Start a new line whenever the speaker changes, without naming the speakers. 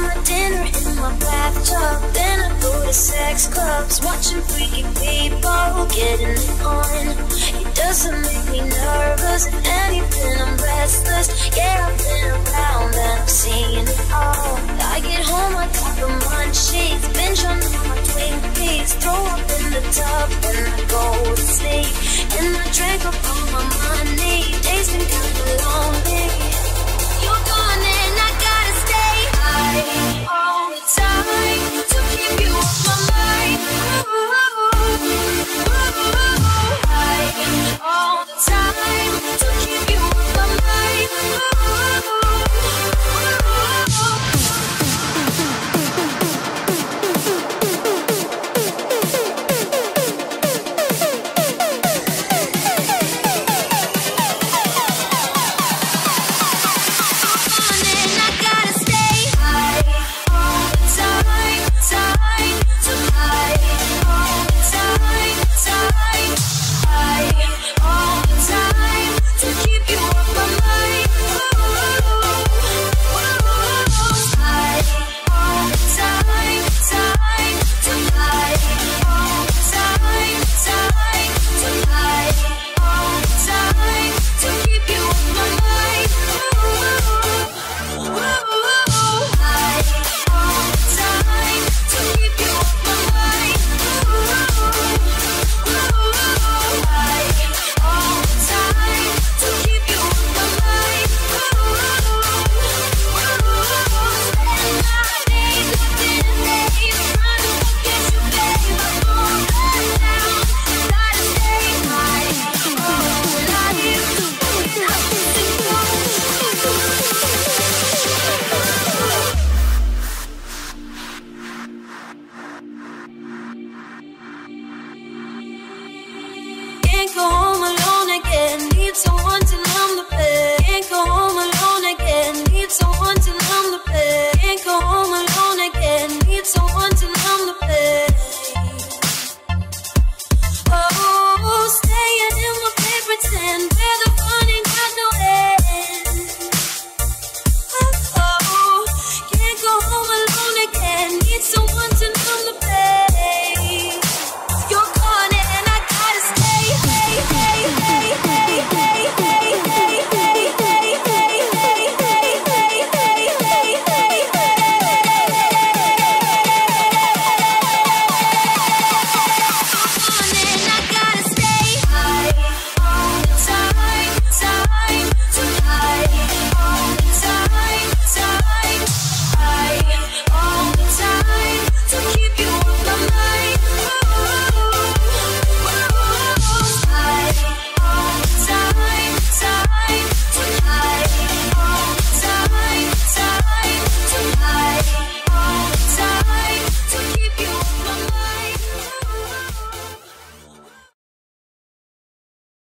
my dinner in my bathtub, then I go to sex clubs, watching freaky people getting it on. It doesn't make me nervous, if anything I'm restless. Yeah, I've been around and I've seen it all. I get home, I got the munchies, binge on all my Twinkies, throw up in the tub and I go